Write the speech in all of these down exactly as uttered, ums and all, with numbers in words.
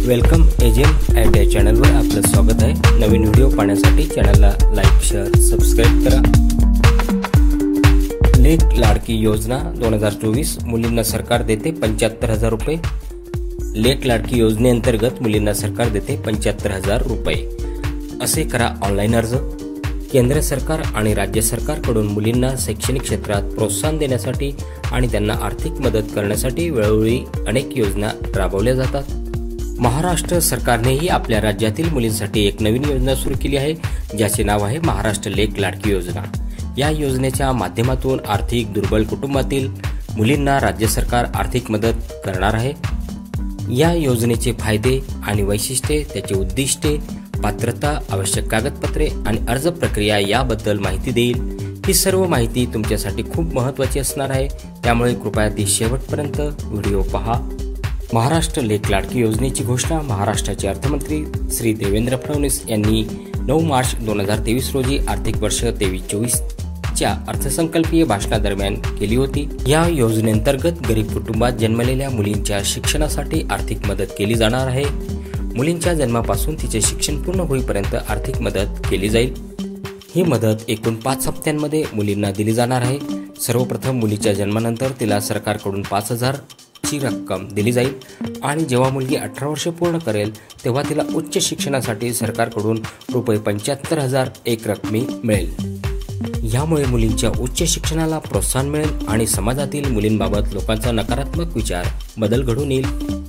Welcome एजेम at या चॅनलवर आपलं स्वागत आहे। नवीन व्हिडिओ पाहण्यासाठी चॅनलला लाईक शेअर सबस्क्राइब करा। लेक लाडकी योजना दोन हजार चोवीस मुलींना सरकार देते पंच्याहत्तर हजार रुपये। लेक लाडकी योजनेअंतर्गत मुलींना सरकार देते पंच्याहत्तर हजार रुपये। असे करा ऑनलाईन अर्ज। केंद्र सरकार आणि राज्य सरकारकडून मुलींना शैक्षणिक क्षेत्रात प्रोत्साहन देण्यासाठी आणि त्यांना आर्थिक मदत करण्यासाठी वेळोवेळी अनेक योजना राबवल्या जातात। महाराष्ट्र सरकारनेही आपल्या राज्यातील मुलींसाठी एक नवीन योजना सुरू केली आहे, ज्याचे नाव आहे महाराष्ट्र लेक लाडकी योजना। या योजनेच्या माध्यमातून आर्थिक दुर्बल कुटुंबातील मुलींना राज्य सरकार आर्थिक मदत करणार आहे। या योजनेचे फायदे आणि वैशिष्ट्ये, त्याची उद्दिष्टे, पात्रता, आवश्यक कागदपत्रे आणि अर्ज प्रक्रिया याबद्दल माहिती देईल। ही सर्व माहिती तुमच्यासाठी खूप महत्त्वाची असणार आहे, त्यामुळे कृपया ती शेवटपर्यंत व्हिडिओ पहा। महाराष्ट्र लेक लाडकी योजनेची घोषणा महाराष्ट्राचे अर्थमंत्री श्री देवेंद्र फडणवीस यांनी नऊ मार्च दोन हजार तेवीस रोजी आर्थिक वर्ष तेवीस चोवीस च्या अर्थसंकल्पीय भाषणादरम्यान केली होती। या योजनेअंतर्गत गरीब कुटुंबात जन्मलेल्या मुलींच्या शिक्षणासाठी आर्थिक मदत केली जाणार आहे। मुलींच्या जन्मापासून तिचे शिक्षण पूर्ण होईपर्यंत आर्थिक मदत केली जाईल। ही मदत एकूण पाच हप्त्यांमध्ये मुलींना दिली जाणार आहे। सर्वप्रथम मुलीच्या जन्मानंतर तिला सरकारकडून पाच हजार ची रक्कम दिली जाईल आणि जेव्हा मुलगी अठरा वर्षे पूर्ण करेल तेव्हा तिला उच्च शिक्षणासाठी सरकारकडून रुपये पंच्याहत्तर हजार एक रकमी मिळेल। यामुळे मुलींच्या उच्च शिक्षणाला प्रोत्साहन मिळेल आणि समाजातील मुलींबाबत लोकांचा नकारात्मक विचार बदल घडून येईल।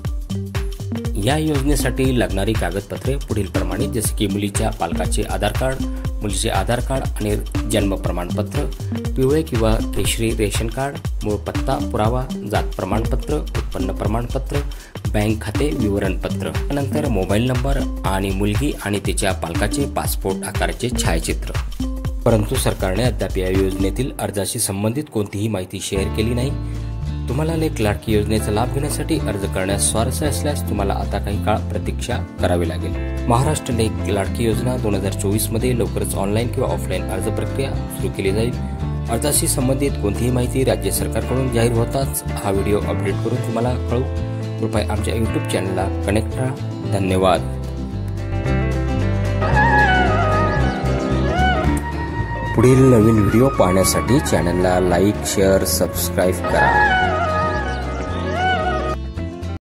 या योजनेसाठी लागणारी कागदपत्रे पुढील प्रमाणे, जसे की मुलीच्या पालकाचे आधार कार्ड, मुलीचे आधार कार्ड आणि जन्म प्रमाणपत्र, पिवळे किंवा केशरी रेशन कार्ड, मूळ पत्ता पुरावा, जात प्रमाणपत्र, उत्पन्न प्रमाणपत्र, बँक खाते विवरणपत्र, नंतर मोबाईल नंबर आणि मुलगी आणि तिच्या पालकाचे पासपोर्ट आकाराचे छायाचित्र। परंतु सरकारने अद्याप या योजनेतील अर्जाशी संबंधित कोणतीही माहिती शेअर केली नाही। तुम्हाला लेक लाडकी योजनेचा लाभ घेण्यासाठी अर्ज करण्यास स्वारस्य असल्यास तुम्हाला आता काही काळ प्रतीक्षा करावी लागेल। महाराष्ट्र लेक लाडकी योजना दोन हजार चोवीस मध्ये लवकरच ऑनलाईन किंवा ऑफलाईन अर्ज प्रक्रिया सुरू केली जाईल। अर्जाशी संबंधित कोणतीही माहिती राज्य सरकारकडून जाहीर होताच हा व्हिडिओ अपडेट करून तुम्हाला कळवू। कृपया आमच्या यूट्यूब चॅनलला कनेक्ट राहा। धन्यवाद। पुढील नवीन व्हिडिओ पाहण्यासाठी चॅनलला लाईक शेअर सबस्क्राइब करा।